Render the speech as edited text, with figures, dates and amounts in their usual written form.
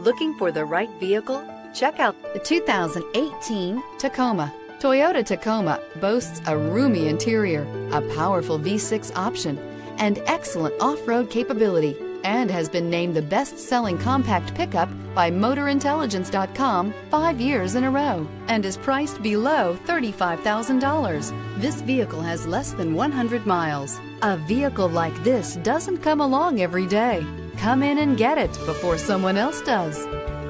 Looking for the right vehicle? Check out The 2018 Tacoma. Toyota Tacoma boasts a roomy interior, a powerful V6 option, and excellent off-road capability, and has been named the best-selling compact pickup by MotorIntelligence.com 5 years in a row, and is priced below $35,000. This vehicle has less than 100 miles. A vehicle like this doesn't come along every day. Come in and get it before someone else does.